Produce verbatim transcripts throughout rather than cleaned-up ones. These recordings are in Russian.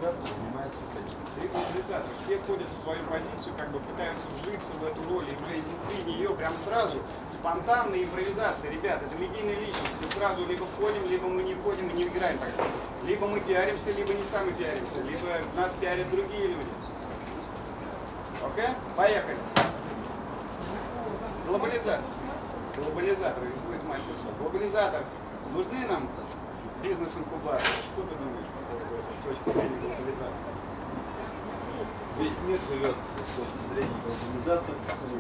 глобализатор занимается вот таким. Три глобализатора. Все входят в свою позицию, как бы пытаются вжиться в эту роль и уже изнутри нее прям сразу. Спонтанная импровизация. Ребят, это медийная личность. Мы сразу либо входим, либо мы не входим и не играем так. Либо мы пиаримся, либо не сами пиаримся, либо нас пиарят другие люди. Окей? Поехали. Глобализатор. Глобализатор. Будет мастер. Глобализатор. Нужны нам бизнес-инкубаторы? Что ты думаешь по поводу этого с точки зрения глобализации? Весь мир живет с точки зрения глобализации,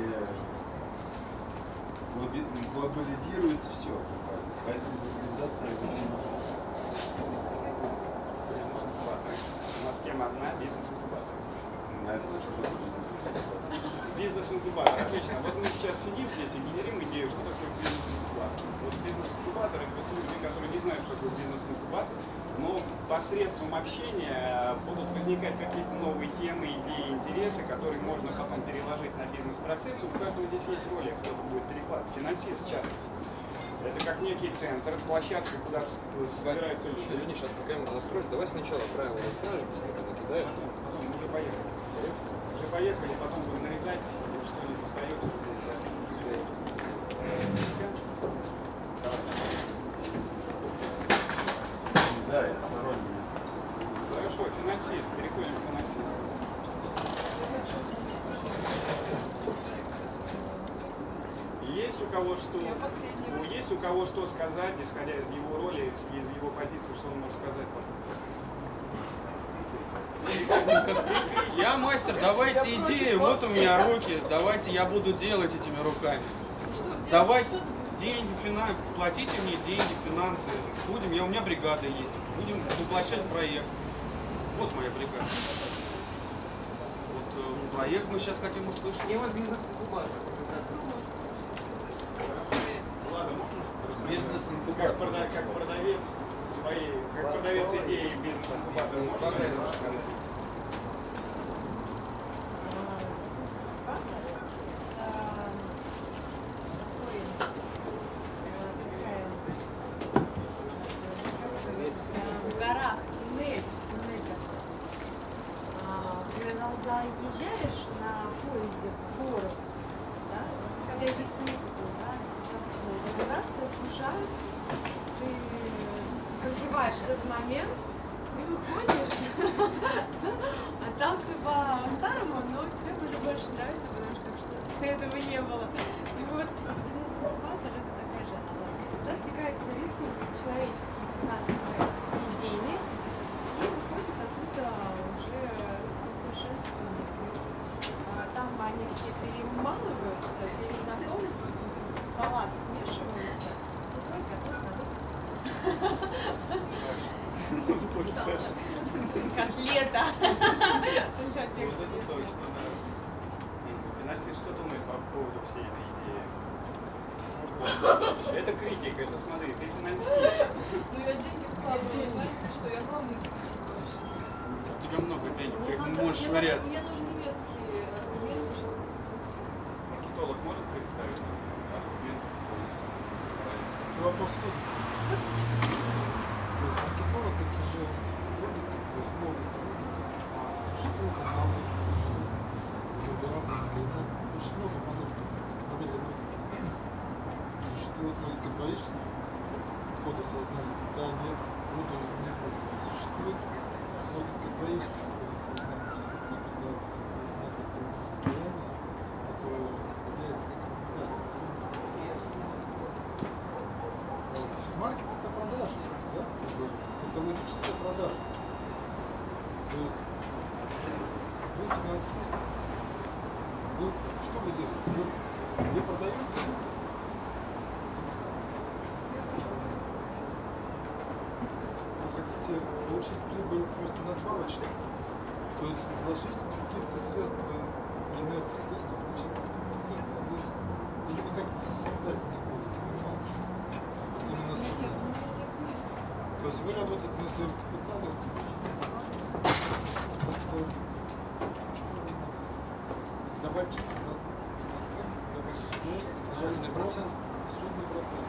глобализируется все. Поэтому глобализация очень важна. Бизнес-инкубаторы. У нас тема одна – бизнес-инкубатор. Бизнес-инкубатор. Отлично. Вот мы сейчас сидим здесь и генерим идею, что такое бизнес-инкубатор. Вот бизнес-инкубатор – это люди, которые не знают, что такое бизнес-инкубатор, но посредством общения будут возникать какие-то новые темы, идеи, интересы, которые можно потом переложить на бизнес-процесс. У каждого здесь есть роли, кто-то будет перекладывать. Финансист, в частности. Это как некий центр, площадка, куда собираются люди. Извини, сейчас пока мы настроишь, давай сначала правила расскажешь, быстренько накидаешь. Потом уже поехали. Уже поехали, потом будем нарезать, что-нибудь остается. Да, это сторонние. Хорошо, финансист, переходим к финансисту. Есть у кого что, есть у кого что сказать, исходя из его роли, из его позиции, что он может сказать? Я мастер, давайте идеи, вот у меня руки, давайте я буду делать этими руками. Давайте деньги, финансы, платите мне деньги, финансы, будем, я, у меня бригада есть, будем воплощать проект. Вот моя бригада. Вот э, проект мы сейчас хотим услышать. Я вот бизнес-инкубатор. Ладно, можно? Бизнес-инкубатор. Как, прода как продавец своей, как продавец идеи бизнес-инкубатора. Можно? Заезжаешь на поезде в город, да, у тебя весь мир, да, вибрации снижаются, ты проживаешь этот момент и выходишь, а там все по-старому, но тебе уже больше нравится, потому что что-то этого не было. И вот бизнес-инкубатор это такая же. Туда стекается ресурс человеческий, финансовый и идейный, и выходит оттуда уже усовершенствование. Там они все перемалываются, перезнакомятся, салат смешивается, и только готов. Котлета. Это точно, да. Финансист что думает по поводу всей этой идеи? Это критика, это смотри, ты финансист. Ну я деньги вкладываю, знаете что, я главный. У тебя много денег, ты их можешь варяться. Мне нужны веские аргументы, что... Маркетолог может представить аргумент? Вопрос вот. То есть маркетолог это же логика, то есть логика, существует аналог, существует логика, очень много подобных моделей логики. Существует логика двоичная, кода сознания, да, нет, буду, не буду. Существует логика двоичная, кода сознания, когда возникает какое-то состояние, которое является как маркет это продажа, да? Это логическая продажа. То есть вы финансист, вы что вы делаете? Вы, вы продаете? Вы хотите получить прибыль просто надбавочно? То есть вложить какие-то средства, и на эти средства получить проценты? Или вы хотите создать какой-то капитал? Именно создать. То есть вы работаете на своем капитале. Добавочный процент. Сложный процент. Сложный процент.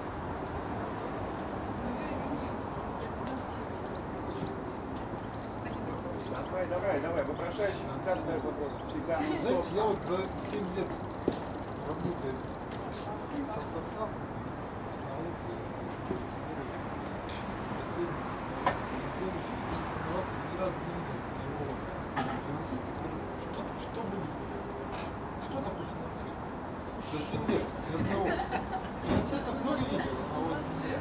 Давай, давай, давай. Вопрошающий всегда задает вопрос. Всегда. Ну, Знаете, стоп. я вот за семь лет работы со стартапом, с наукой, с миром, с инновациями ни разу не видел живого финансиста, который что, что будет, что такое финансирование. За семь лет ни одного. Финансистов много видел, а вот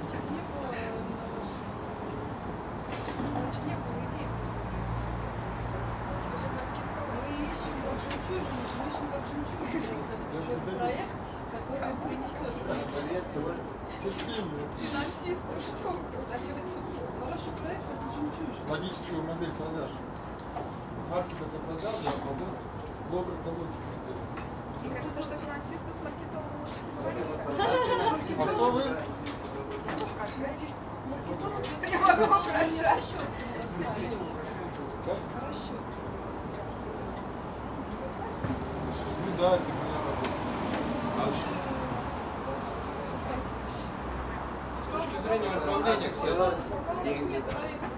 Значит, не было идей. Мы ищем как жемчужину, мы ищем как жемчужину вот этот проект, который принесет терпение. финансисту, что продаете. Хороший проект — это жемчужина. Логическую модель продаж. Маркет это продажа, а продукт блок это логика. Мне кажется, что финансисту с маркетологом лучше поговориться. А кто вы? Это не могу вопрошать. Расчет расставить. Как? Расчет. Ну да, это моя работа. С точки зрения управления, кстати, Пока у нас нет проекта,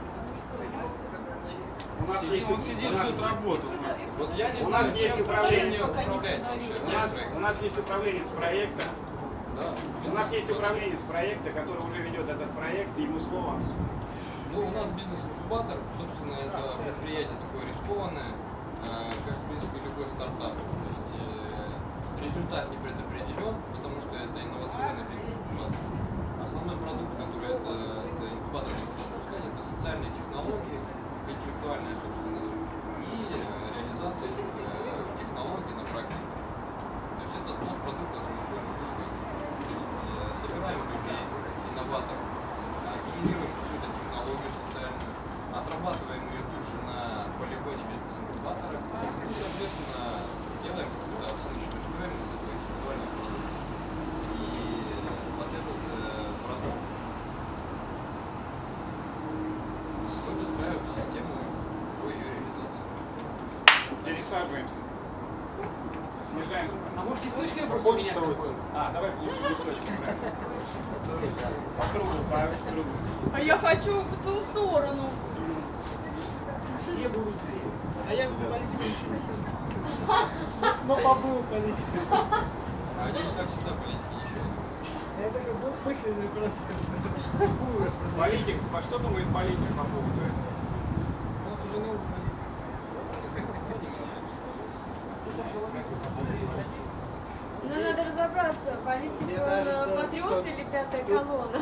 У нас есть, Он сидит, ждет работу. вот я не У знаю, нас есть чем управление. управлять вообще. у нас, у нас есть управленец проекта. Да. У нас есть управленец проекта, который уже ведет этот проект, и ему слово. Ну, у нас бизнес-инкубатор, собственно, это предприятие такое рискованное, э, как, в принципе, любой стартап. То есть э, результат не предопределен, потому что это инновационный бизнес-инкубатор. Основной продукт, который это, это инкубатор может запускать, это социальные технологии, интеллектуальная собственность и э, реализация этих э, технологий на практике. То есть это тот продукт, который мы будем выпускать. То есть э, собираем людей, инноваторов, э, генерируем какую-то технологию социальную, отрабатываем ее тут же на полигоне бизнес-инкубатора и, соответственно, делаем какую-то оценочную стоимость этого индивидуального продукта. И вот этот э, продукт мы выстраиваем систему по ее реализации. Пересаживаемся. Снижаемся. А может листочки просто Хочется меняться вот. будем? А, давай лучше листочки. правильно. По кругу, по кругу. А я хочу в ту сторону. Все будут все. А я политику ничего не скажу. Но побыл политиком. А они не так всегда политики ничего. Я такой был мысленный просто такую распродаю. Политик, а что думает политик по поводу этого? Он уже новый политик. Ну, надо разобраться, политик Мне он кажется, патриот что или пятая тут- колонна.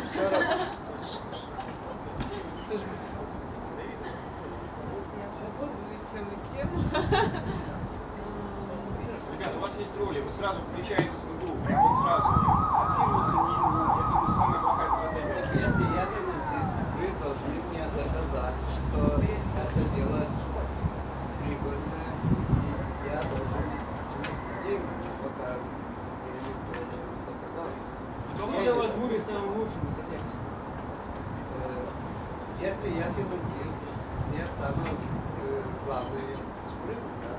Ребята, у вас есть роли, вы сразу включаетесь в игру, прям вот сразу. Отсиживаться, не, ну, я думаю, самая плохая стратегия. Если я финансист, вы должны мне доказать, что это дело прибыльное, и я должен внести деньги, пока мне никто не доказал. Кому Я для не- вас будет самым лучшим доказательством? Э, Если я финансист, мне самое э, главное прибыль, да.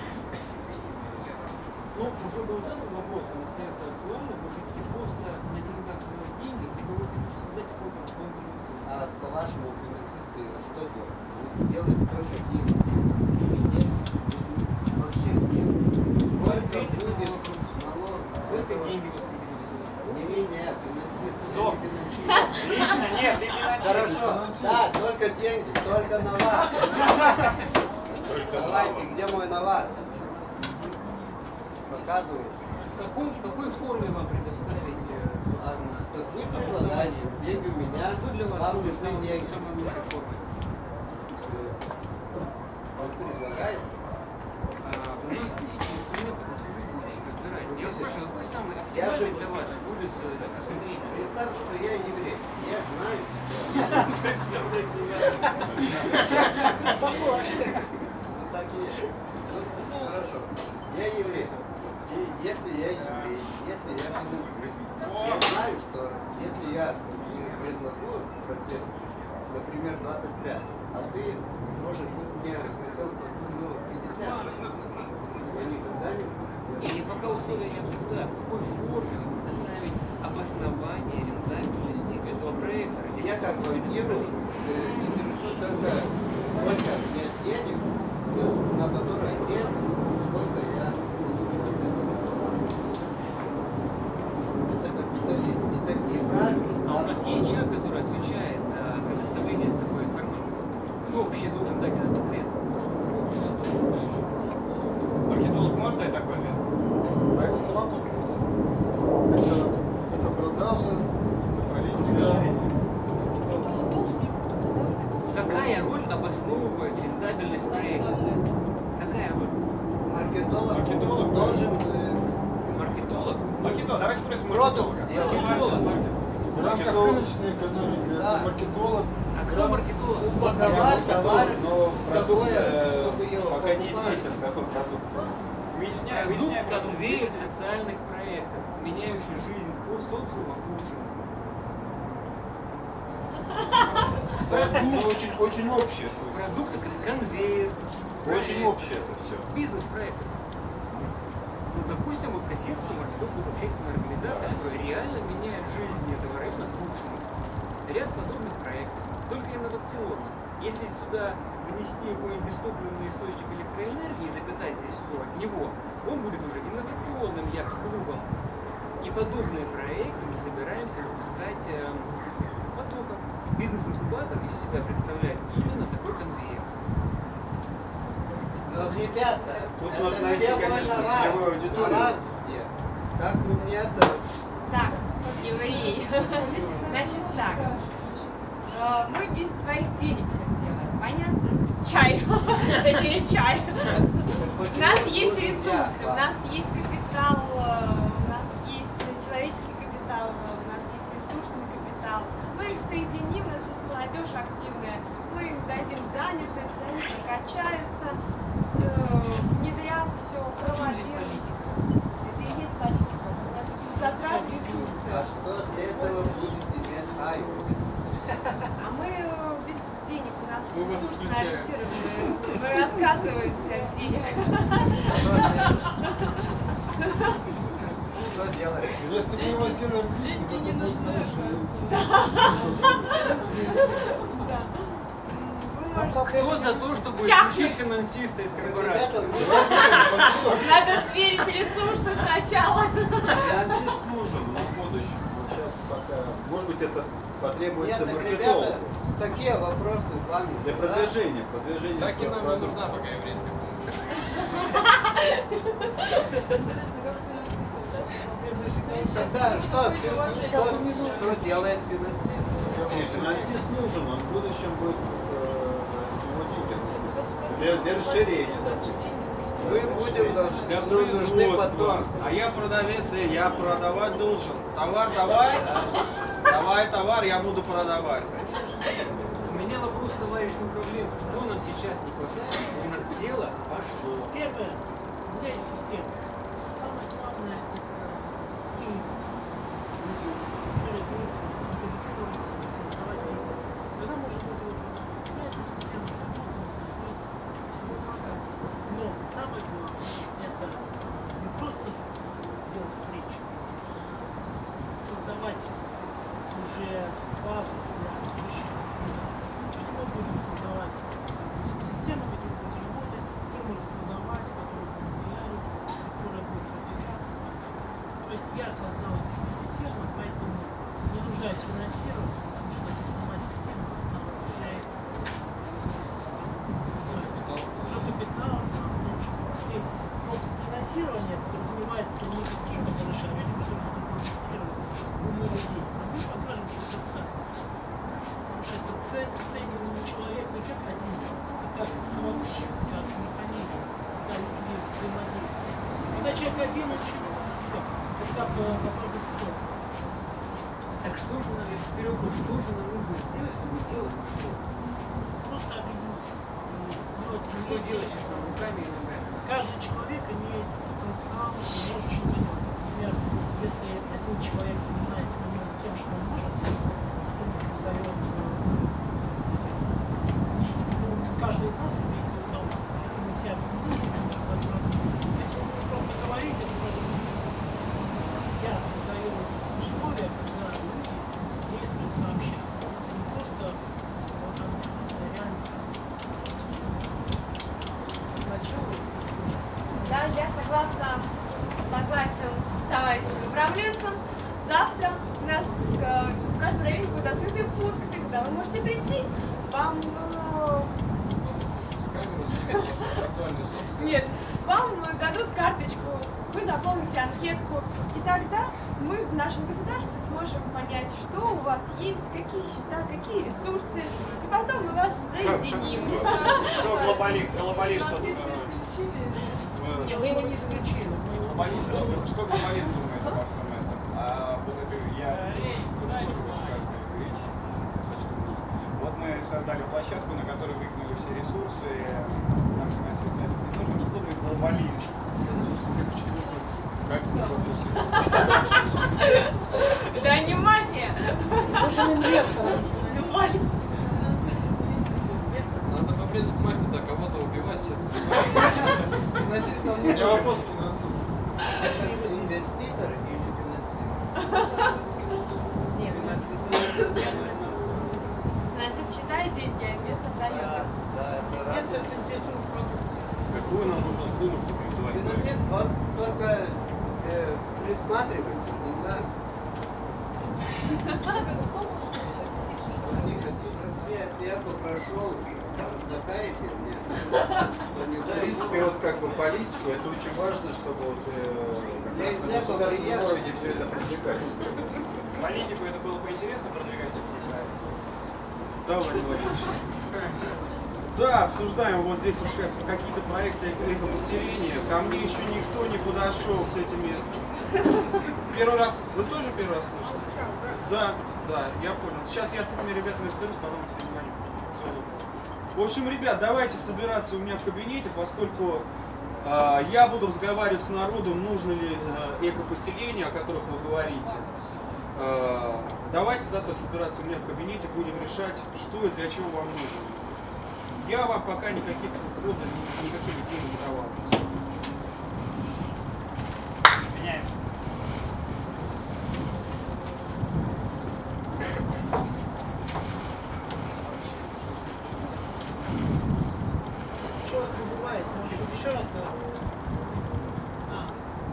Ну, уже был задан вопрос, он остается актуальным. Вы хотите просто на деньгах сделать деньги, либо вы хотите создать какой-то дополнительный ценз? А по-вашему финансисты что делают? Будут делать только деньги. И нет, вообще нет. Сколько будет налог? Сколько деньги вас интересуют? Не меня, финансист. Стоп. я не финансист. Лично нет, ты финансист. Хорошо, да, только деньги, только навар. Давайте, где мой навар? Показывай. В, каком, в какой форме вам предоставить, э, А, собственно, то вы предлагаете деньги у меня, что для вас вам будет нужны самой, деньги. самой лучшей формой? Он предлагает. А, у нас тысячи инструментов, мы всю жизнь будем их разбирать. Я вас спрашиваю, какой самый Я же- оптимальный для вас будет э, для рассмотрения? Представь, что я еврей. Я знаю. Ну так и есть. Ну, хорошо. Я еврей. И если я еврей, если я финансист, я знаю, что если я предложу процент, например, двадцать пять, а ты, может быть, мне хотел ну, пятьдесят, я никогда не буду. Или пока условия не обсуждают, в какой форме вы предоставить обоснование рентабельности этого проекта? Меня как Или банкиру справедливости? э, интересует только сколько нет денег, то есть на которой нет, сколько я получу от этого. Это капитализм. И такие правила. А у нас есть человек, который отвечает за предоставление такой информации? Кто вообще должен дать этот ответ? Маркетолог может дать такой ответ? А это совокупность. Это, это продажа, это политика. Какая роль обосновывает рентабельность проекта? Какая роль? Маркетолог, Маркетолог. должен э, Маркетолог? Маркетолог, давайте спросим продукт маркетолога. сделать. Маркетолог. В рамках рыночной экономики Да. это маркетолог. А кто маркетолог? Упаковать товар, Но продукт такое, э, чтобы его пока не покупали. известен, какой продукт. Выясняй, Продукт выясняй. конвейер социальных проектов, меняющий жизнь по социуму к лучшему. Ну, очень, очень общее. Продукт это конвейер. Очень проект, общее это все. Бизнес-проект. Ну, допустим, вот Косинский морской клуб, общественная организация, которая реально меняет жизнь этого района к лучшему. Ряд подобных проектов, только инновационно. Если сюда внести какой-нибудь бестопливный источник электроэнергии и запитать здесь все от него, он будет уже инновационным яхт-клубом. И подобные проекты мы собираемся выпускать э, потоком. Бизнес-инкубатор из себя представляет именно такой конвейер. Но, ребята, Тут это нужно найти, где мой конечно, товар? целевую аудиторию. Товар где? Как вы мне это... Так, евреи. Значит так, э, мы без своих денег все делаем, понятно? Чай, точнее чай. У нас есть ресурсы, у нас есть капитал, э, у нас есть человеческий капитал, э, у нас есть ресурсный капитал. Мы их соединим, у нас есть молодежь активная, мы им дадим занятость, они прокачаются, э, внедрят все, В чем здесь проводят. политика? Это и есть политика. Затрат ресурсы. А что с этого будет иметь хайп? А мы э, без денег, у нас Мы вас ресурсно исключаем. ориентированные. Мы отказываемся от денег. Что делать? Если мы его сделаем лично, то это будет хорошо. Да. Вы можете- Кто за то, чтобы Чахнуть. исключить финансиста из корпорации? Ребята, Надо сверить ресурсы сначала. Финансист нужен, но в будущем. Вот сейчас пока, может быть, это нет, потребуется так, ребята, маркетологу. такие вопросы вам не Для задать. продвижения, продвижения. Так и нам не продукта. нужна пока еврейская помощь. Тогда что, что, что делает финансист? Нет, финансист нужен, он в будущем будет э, его деньги нужны. Для, для расширения. Мы будем Для должны, ну, нужны производства. потом. А я продавец, и я продавать должен. Товар давай, давай товар, я буду продавать. У меня вопрос к товарищу управленцу. Что нам сейчас не хватает, чтобы у нас дело пошло? Первое, у меня есть система. Самое главное – это принять людей, которые будут интегрироваться и создавать бизнес. Тогда может быть вот какая-то система, но самое главное – это не просто делать встречи, создавать уже базу для будущих организаций. То есть мы будем создавать систему, которая будет работать, которая может продавать, которая будет влиять, которая будет продвигаться. То есть я создал эту систему, поэтому не нуждаюсь финансировать, потому что это сама система, она позволяет уже капитал, потому что здесь ну, финансирование подразумевается не какими-то малышами, а люди, которые хотят инвестировать в умы людей. А мы покажем, что это ценно. Потому что это цель, ценен не человек, не как один, а как совокупность, как механизм, когда люди взаимодействуют. Когда человек один, он ничего не может сделать. Это как э, попробуй съел. Так что же нам, вперед, что же нам нужно сделать, чтобы дело пошло? Просто объединиться. Делать Что вместе. делать сейчас нам руками и ногами? Каждый человек имеет потенциал и может что-то делать. Например, если один человек занимается именно тем, что он может, он создает... э, ну, каждый из нас имеет ну, если мы все объединимся, мы можем заработать. Если вы будете просто говорить, это может быть... Я создаю условия, когда люди действуют сообща. Это не просто вот, там, реально. Да, вы можете прийти, вам... э, Нет, вам дадут карточку, вы заполните анкетку, и тогда мы в нашем государстве сможем понять, что у вас есть, какие счета, какие ресурсы, и потом мы вас соединим. Что глобалист, глобалист, что Не, мы его не исключили. мы его- глобалист, что глобалист думает обо всем этом? А вот это я тоже высказываю речь, если сочту нужным. Вот мы создали площадку, на которой выкинули все ресурсы. Нам финансисты не нужен, что думает глобалист? Как Да не мафия. Нужен инвестор. Ну, маленький. Надо по принципу мафии, да, кого-то убивать, все засыпать. Финансист нам не вопрос финансист. Это инвеститор или финансист? Нет. Финансист. Финансист считает деньги, а инвестор дает. Да, это Инвестор разное. заинтересован в продукте. Какую нам нужно сумму, чтобы называть? Финансист, он только э, присматривается, не знаю. Все, я прошел, там такая херня, что не В дай принципе, вот как бы политику, это очень важно, чтобы вот э, как Я раз из на этого государственном приехал. уровне все это продвигать. политику это было бы интересно продвигать такие проекты? Да, Владимир Владимирович. Да, обсуждаем вот здесь вот как- какие-то проекты экопоселения. Ко мне еще никто не подошел с этими. Первый раз. Вы тоже первый раз слышите? Да, да, я понял. Сейчас я с этими ребятами разберусь, потом перезвоню. Всё. В общем, ребят, давайте собираться у меня в кабинете, поскольку э, я буду разговаривать с народом, нужно ли э, экопоселение, о которых вы говорите. Э, давайте завтра собираться у меня в кабинете, будем решать, что и для чего вам нужно. Я вам пока никаких входа, ни- никаких идей не давал. Меняемся. С чего это бывает? Может быть, еще раз? Да? А.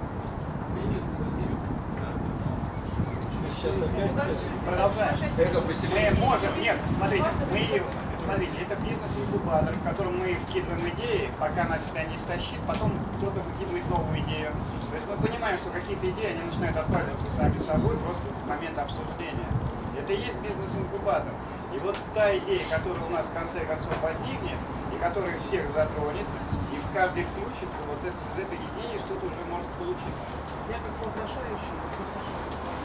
Сейчас опять Продолжаем. экопоселение. Мы можем, нет, смотрите, мы, смотрите, это бизнес-инкубатор, в котором мы вкидываем идеи, пока она себя не истощит, потом кто-то выкидывает новую идею. То есть мы понимаем, что какие-то идеи, они начинают отваливаться сами собой просто в момент обсуждения. Это и есть бизнес-инкубатор. И вот та идея, которая у нас в конце концов возникнет, и которая всех затронет, и в каждый включится, вот это, из этой идеи что-то уже может получиться. Я как вопрошающий, вопрошаю.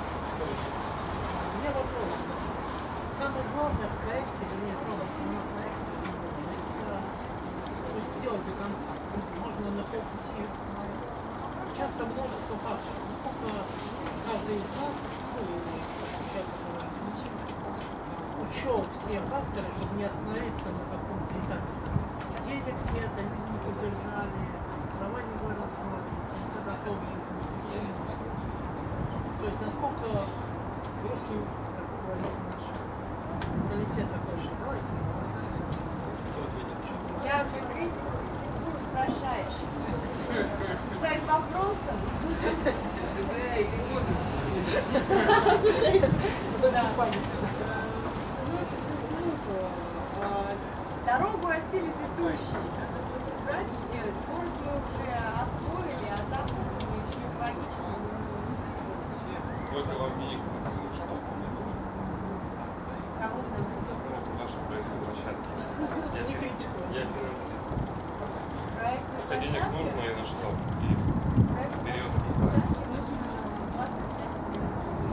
У меня вопрос. Самое главное в проекте, вернее, самое основное проекте, это то есть сделать до конца. Можно на полпути остановиться. Часто множество факторов. Насколько каждый из нас, ну или человек, который учел все факторы, чтобы не остановиться на каком-то этапе. Денег нет, а люди не поддержали, трава не выросла, и в конце концов жизнь не присутствует. То есть насколько русский, как говорится, наш менталитет такой, что давайте не бросаем. Я критику критикую вопрошающих. Своим вопросом. Дорогу осилит идущий. Брать и делать. Город мы уже освоили, а там еще логично. Сколько вам денег нужно, чтобы Кому нам ваша проектная площадка? Я Не фин- критикую. Я финансист. проектной Сколько денег площадке? нужно и на что? И Проектной период. площадке нужно двадцать пять минут.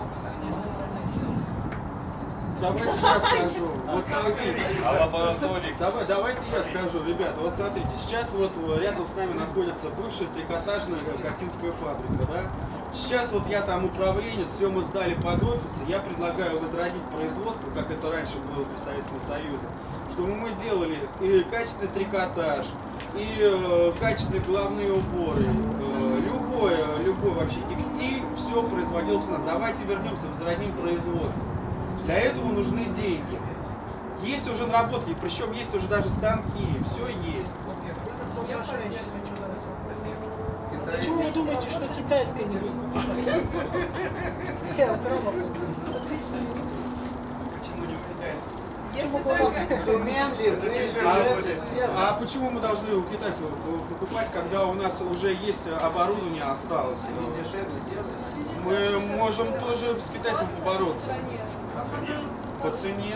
Давайте я скажу. Вот смотрите. А лаборатории? Давай, давайте я скажу, ребята, вот смотрите, сейчас вот рядом с нами находится бывшая трикотажная Косинская фабрика, да? Сейчас вот я там управленец, все мы сдали под офис, и я предлагаю возродить производство, как это раньше было при Советском Союзе, чтобы мы делали и качественный трикотаж, и э, качественные головные уборы, э, любое, любой вообще текстиль, все производилось у нас. Давайте вернемся, возродим производство. Для этого нужны деньги. Есть уже наработки, причем есть уже даже станки, все есть. Вопрошающий человек. Китай. Почему вы думаете, что китайское не выкупает? Я прямо Почему не китайцы? почему бы у нас... Сумеем ли мы это сделать? А почему мы должны у китайцев покупать, когда у нас уже есть оборудование осталось? Они дешевле делают. Мы можем тоже с китайцем побороться. По цене.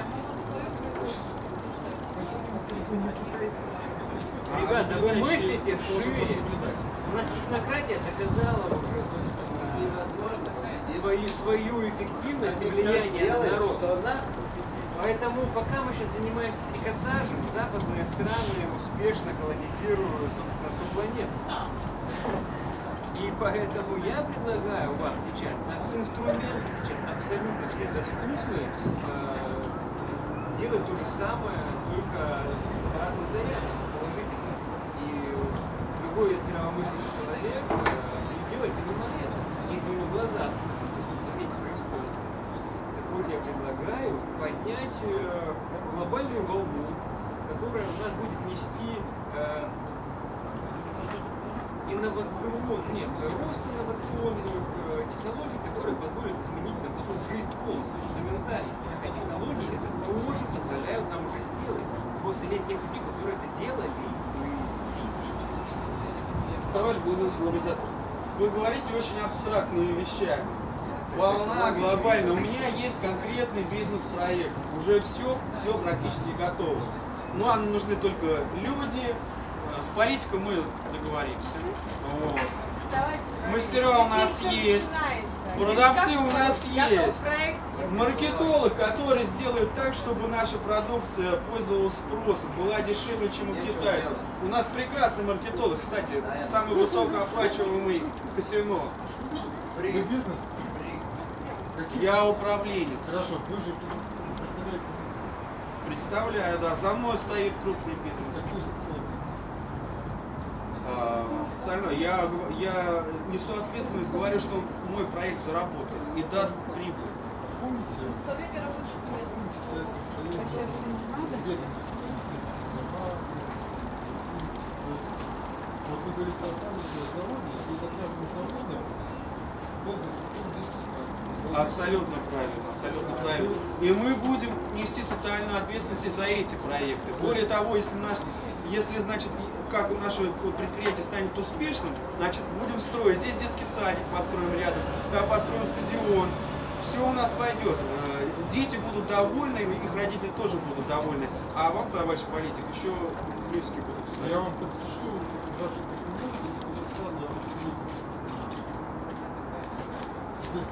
Ребята, вы мыслите шире. У нас технократия доказала уже, собственно, свою, свою эффективность и влияние на народ. Поэтому пока мы сейчас занимаемся трикотажем, западные страны успешно колонизируют, собственно, всю планету. И поэтому я предлагаю вам сейчас, инструменты сейчас абсолютно все доступны, делать то же самое, только с обратным зарядом, положительным. И любой здравомыслящий человек делает именно это, если у него глаза открыты, чтобы заметить происходит. Так вот, я предлагаю поднять глобальную волну, которая у нас будет нести э, инновационный, нет, рост инновационных э, технологий, которые позволят изменить нам всю жизнь полностью, фундаментально. А технологии это тоже позволяют нам уже сделать. Просто нет тех людей, которые это делали физически. Товарищ глобализатор, вы говорите очень абстрактными вещами. Волна глобальная. У меня есть конкретный бизнес-проект. Уже все, все практически готово. Ну, а нужны только люди. С политикой мы договоримся. Вот. Мастера у нас есть. Продавцы у нас есть. Маркетолог, который сделает так, чтобы наша продукция пользовалась спросом, была дешевле, чем у китайцев. У нас прекрасный маркетолог, кстати, самый высокооплачиваемый в казино. Вы бизнес? Я управленец. Хорошо, вы же представляете? Представляю, да. За мной стоит крупный бизнес. Какую социальную? А, социально. Я, я несу ответственность, говорю, что мой проект заработает и даст прибыль. Помните? Представление рабочих мест. В Советском Союзе бедность. Вот вы говорите о памяти, о здоровье, и затрагиваем здоровье, Абсолютно правильно, абсолютно правильно. И мы будем нести социальную ответственность за эти проекты. Более того, если, наш, если значит, как наше предприятие станет успешным, значит, будем строить. Здесь детский садик построим рядом, там построим стадион. Все у нас пойдет. Дети будут довольны, их родители тоже будут довольны. А вам, товарищ политик, еще близкие будут стоять. Я вам подпишу ваши документы, если вы сразу определитесь. Здесь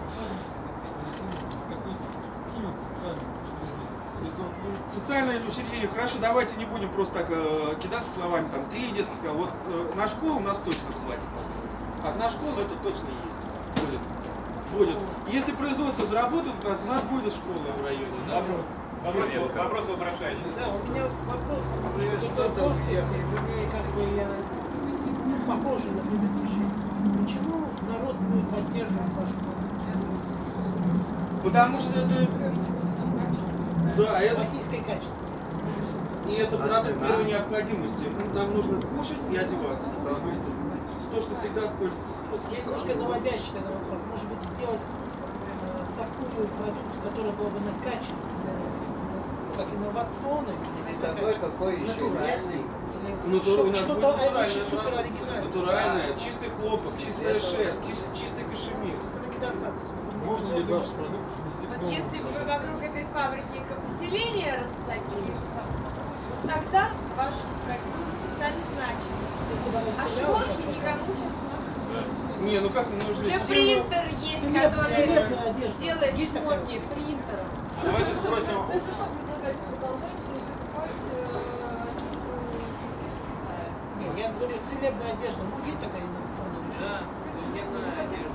социальное учреждение, хорошо, давайте не будем просто так э, кидаться словами, там, три детских села. Вот э, на школу у нас точно хватит построить. Одна школа это точно есть. Будет. Будет. Если производство заработает у нас, у нас будет школа в районе. Да? Вопрос. Вопрос, вопрос вопрошающий. Да, у меня вопрос, что вернее, как бы я похожий на предыдущий. Почему народ будет поддерживать вашу продукцию? Потому что это... Да, это... Российское качество. И это продукт первой необходимости. Нам нужно кушать и одеваться. То, что всегда пользуется спросом. Я немножко наводящий на вопрос. Может быть, сделать э, такую продукцию, которая была бы накачанной, как инновационной, такой, какой еще натуральный. Натур... Что-то очень супер оригинальное. Натуральное, чистый хлопок, чистая шерсть, чист, чистый кашемир. Это недостаточно. Можно ли ваш продукт внести к Вот если бы вы вокруг этой фабрики поселение рассадили, тогда ваш проект был бы социально значимый. А шмотки никому сейчас не. Не, ну как мы нужны? Уже все... принтер есть, Целебная который одежда. делает Есть такая? шмотки принтером. Давайте спросим. Если что, предлагаете продолжать закупать Нет, я говорю, целебная одежда. Ну, есть такая инновационная вещь? Да, целебная одежда.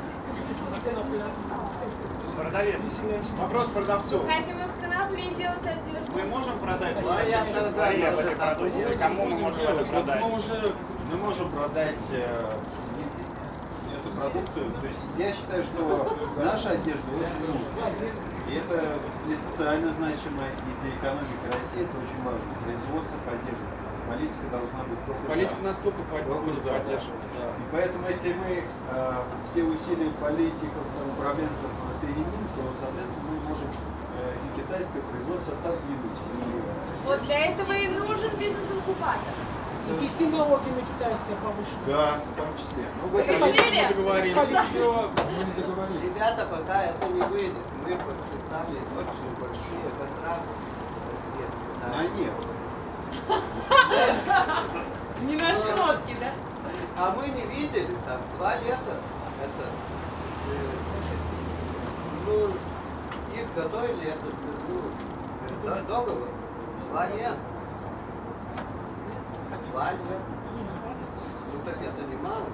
Продавец. Вопрос продавцу. Хотим из конопли делать одежду. Мы можем продать Ну, я тогда эту тоже так продукцию? делаю. Кому мы можем это Вот продать? мы уже мы можем продать э, эту продукцию. То есть я считаю, что наша одежда очень нужна. И это и социально значимо, и для экономики России это очень важно. Производство поддержки. Политика должна быть только Политика за. нас только будет за, поддерживать. Да. И поэтому, если мы э, все усилия политиков, управленцев соединим, то, соответственно, мы можем э, и китайское производство отодвинуть. для этого и нужен бизнес-инкубатор. Ввести налоги на китайское повышенное. Да, в том числе. Ну, в этом Решили? мы договорились. Все, мы не договорились. Ребята, пока это не выйдет, мы подписали очень большие контракты. На нет. Не на шмотки, да? А мы не видели, там, два лета, это, э, ну, их готовили, этот, ну, э, договор, два лета. Два лета. Ну, так это немало.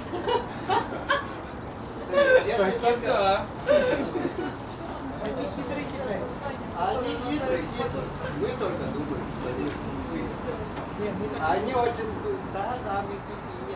Если Когда? Они хитрые китайцы. Они хитрые, хитрые. Мы только думаем, что они тупые. Нет, мы так- Они очень, да, да, мы тупые.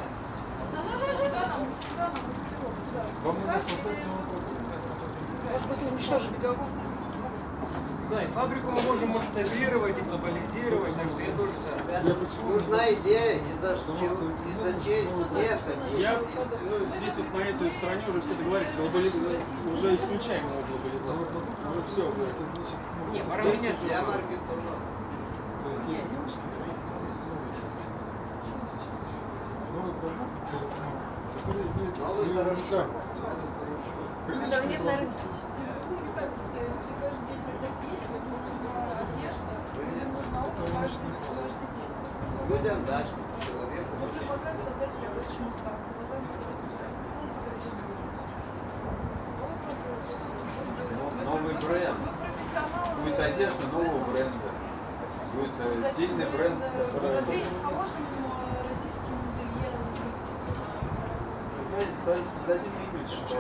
Вам надо создать новый продукт. Может быть, уничтожить договор? Да, и фабрику мы можем масштабировать и глобализировать, так что я тоже за. Ребята, нужна идея, и за что, и за честь всех. Я, ну, здесь вот на этой стороне уже все договорились, глобализация, уже исключаем его глобализацию. Уже все. Это значит, ну, Нет, это пора стоит- меняться. Я маркетолог. То есть есть рыночный продукт, есть новый человеческий. Новый продукт, это, ну, который имеет Новый свою хорошо. уникальность. Которого Рыночный нет на продукт. рынке. Люди каждый день хотят есть, людям нужна одежда, людям нужна обувь каждый каждый день. Людям дачным человеку. Мы предлагаем создать рабочие места, предлагаем создать российское производство. Вот это что-то будет. Новый бренд. Вы профессионалы. Будет одежда нового бренда. Будет э, сильный бренд, который... Андрей, поможем российским модельерам выйти. Вы знаете, создадим имидж, что...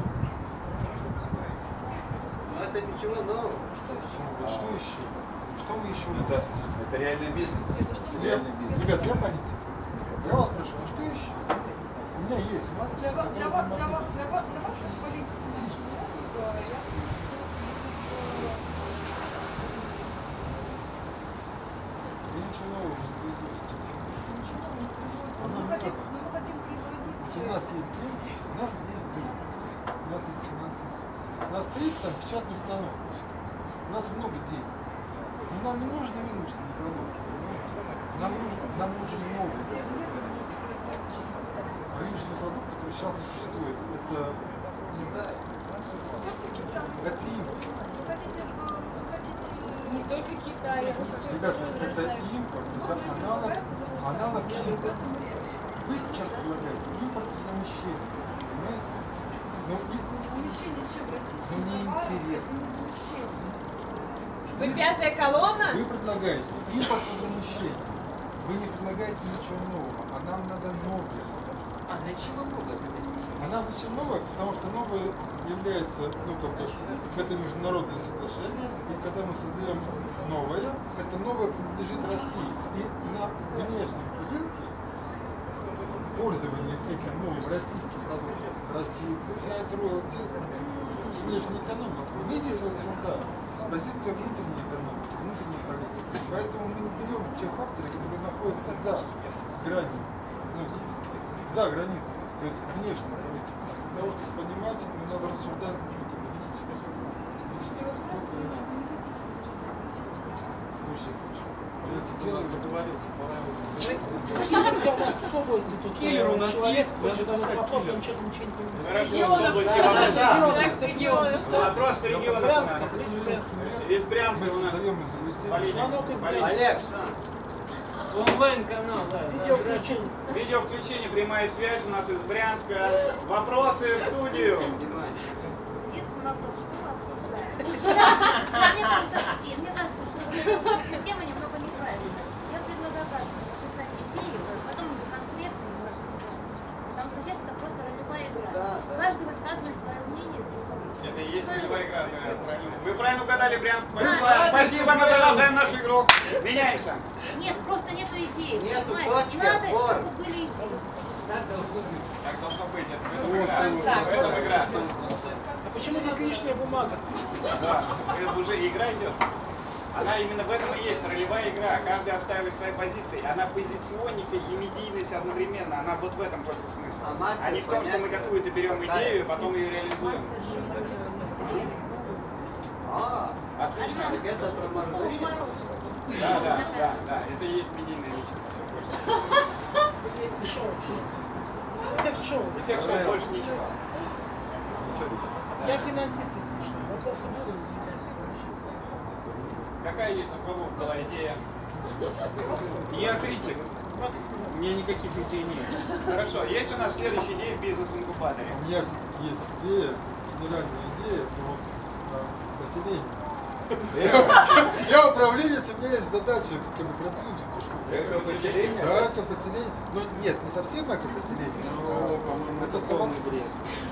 Но это ничего нового. Что еще? Вот что еще? Что вы еще Это, можете? это реальный бизнес. Это что? Реальный бизнес. Ребят, я политик. Я вас прошу, ну что еще? У меня есть матрица, Для, ва- для, которая ва- для, ва- мотивирует. для, ва- для вашей политики нашего округа, я думаю, что Вы ничего нового не производите. ничего не производит. Она Мы не хотим, так. но мы хотим производить. Вот у нас есть деньги, у нас есть деньги, у нас есть финансисты. У нас стоит там печатный станок. У нас много денег. Но нам не нужны рыночные продукты. понимаете? Нам нужен, нам нужен новый рыночный продукт, который сейчас существует. Это, ну, Только Китай. это импорт. Вы хотите, э, вы хотите Не только Китай, я просто Ребята, скажу, это возрождается. импорт, это аналог, аналог импорта. Вы сейчас предлагаете импортозамещение, понимаете? Но и- замещение чем российского Ну, не товара, интересно. это не замещение. Вы пятая колонна? Вы предлагаете импортозамещение. Вы не предлагаете ничего нового, а нам надо новое. А зачем вам новое, кстати? А нам зачем новое? Потому что новое является, ну, как бы, это международное соглашение, и когда мы создаем новое, это новое принадлежит России. И на внешнем рынке пользование этим новым российским продуктом России получает роялти с внешней экономики. Мы здесь рассуждаем с позиции внутренней экономики, внутренней политики. Поэтому мы не берем те факторы, которые находятся за границей, ну, за границей, то есть внешней политики. Для того, чтобы понимать, ну, надо рассуждать, ну, как бы, видите, слушай, я это У делаю, нас заговорился, пора его. Киллер у нас с области тут. Киллер у нас человек есть, хочет надо задать писать вопрос, киллер. он что-то ничего не понимает. Хорошо, Регионов, с области да, вопроса. да, да. Регионов, что? Вопрос с регионов у нас. Брянска, видите, Брянска. Из Брянска мы у нас. создаем изобретение. Полиник. Звонок из Полиник. Олег, Шан, Онлайн-канал, да. Видео включение. Видео включение, прямая связь у нас из Брянска. Вопросы в студию. внимание. Единственный вопрос, что мы обсуждаем? Мне кажется, и мне кажется, что вот эта вот система немного неправильная. Я предлагаю каждому записать идею, потом уже конкретно его обсуждать. Потому что сейчас это просто ролевая игра. Да, да. Каждый высказывает свое мнение. Это и есть ролевая игра. Вы правильно угадали, Брянск. Да, Спасибо. да, Спасибо, мы продолжаем нашу игру. Меняемся. Нет, просто нету идеи. Нету понимаете? точки Надо, опоры. чтобы были идеи. Так должно быть. Так должно быть. Это в О, этом игра. так. В этом игра. А почему здесь лишняя бумага? Да, это уже игра идет. Она именно в этом и есть ролевая игра. Каждый отстаивает свои позиции. Она позиционника и медийность одновременно. Она вот в этом только смысл. А мастер А не в том, что мы понятия какую-то берем какая? идею и потом ее реализуем. А, Отлично. так это про маргарин. Да, да, да, да. Это и есть медийная личность. Все больше. Есть шоу. Эффект шоу. Эффект шоу больше ничего. Я финансист, если что. Вопросы будут, извиняюсь. Какая есть у кого была идея? Я критик. У меня никаких идей нет. Хорошо. Есть у нас следующая идея в бизнес-инкубаторе. У меня все-таки есть идея, генеральная идея, это вот а, поселение. Я управленец, у меня есть задача как бы продвинуть эту штуку. Эко-поселение? Да, эко-поселение. Но нет, не совсем эко-поселение. По-моему, Это полный бред.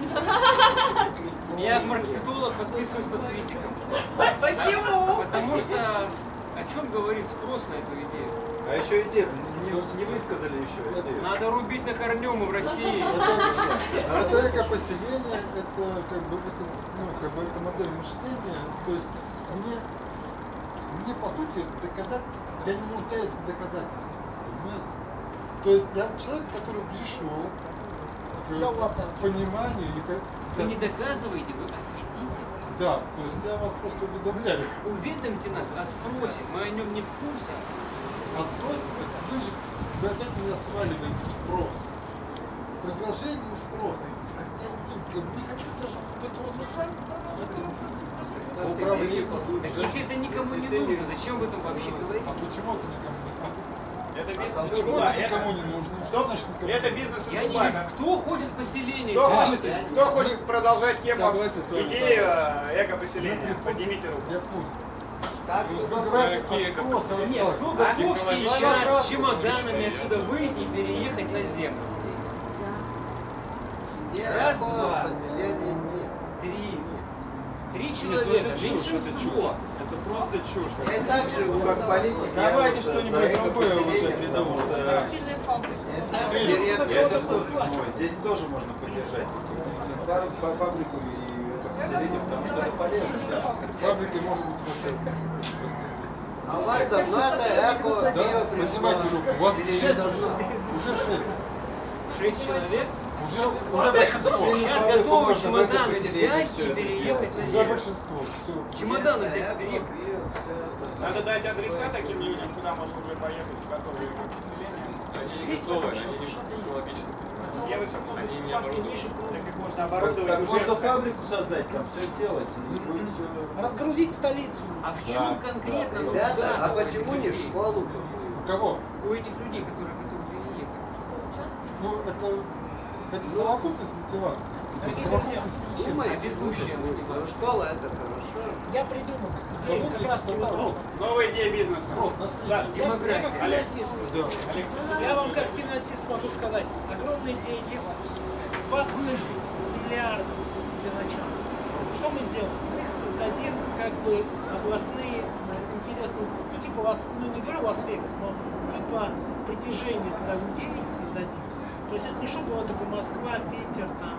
Я как маркетолог подписываюсь под критиком. Почему? Потому что о чем говорит спрос на эту идею? А еще идея, не, не высказали еще идею. Надо рубить на корнем в России. Это, это эко-поселение, это как бы это, ну, как бы это модель мышления. То есть мне, мне по сути доказать, я не нуждаюсь в доказательствах, понимаете? То есть я человек, который пришел к пониманию и к... Вы не доказываете, вы осветите. Да, то есть я вас просто уведомляю. Уведомьте нас о спросе, мы о нем не в курсе. А спрос, так вы же вы опять меня сваливаете в спрос. Предложение спрос. А я не, не хочу даже вот это вот. Управление. Так если это никому не нужно, зачем вы там вообще говорите? А почему это никому не нужно? Это А почему бизнес-инкубатор. это никому не нужно? Что значит никому не Это нужно? Я не вижу, бизнес-инкубатор. кто хочет поселение. Кто Да, хочет, что- кто хочет продолжать тему Согласен с вами, идею э, эко-поселения? Поднимите руку. Я понял. Так, Вы вопрос. говорите какие от спроса, от Нет, вас. кто А? готов сейчас Вопрос. с чемоданами отсюда выйти и переехать на землю? Раз, два. Поселение нет. Три. Три Нет, ну человека, это чушь, это чушь. меньшинство. Это просто чушь. Я и так живу. Как политик, Давайте я вот что-нибудь за другое эко-поселение, уже придумаем. потому что Стильная фабрика. Это И деревня. это тоже, ну, здесь тоже можно поддержать Фар- фа- фабрику и эко-поселение, потому что это полезно. Фабрикой может быть вот это. А у вас давно это эко Да? био Поднимайте руку. У вас Или не шесть должно? уже шесть. Шесть человек. Уже, уже большинство. Сейчас готовы чемодан взять и переехать на Уже землю. большинство. Все. Чемоданы взять и переехать. Надо дать адреса таким людям, куда можно уже поехать в готовые эко-поселения. Они не готовы, они не технологично. Где вы сам- Они не оборудованы. Так их можно Так, оборудовать так уже. можно фабрику создать, там все делать, и будет все... Разгрузить столицу. А в чем конкретно нужда? Ребята, а этого почему этих не людей? школу? У кого? У этих людей, которые готовы переехать. Ну, это, это совокупность мотивации. Это совокупность причин. Думайте, А ведущая думайте. мотивация? Ну, школа это хорошо. Я придумал идею как раз Количество вот народ. Новая идея бизнеса. Род, Саш, наследие. Я, я как Демография. Олег. финансист, Да. Олег, я вам как финансист могу сказать, огромные деньги, двадцать миллиардов для начала. Что мы сделаем? Мы создадим как бы областные э, интересные, ну типа, Лас- ну не говорю Лас-Вегас, но типа притяжение туда людей создадим. То есть это не чтобы было только Москва, Питер, там.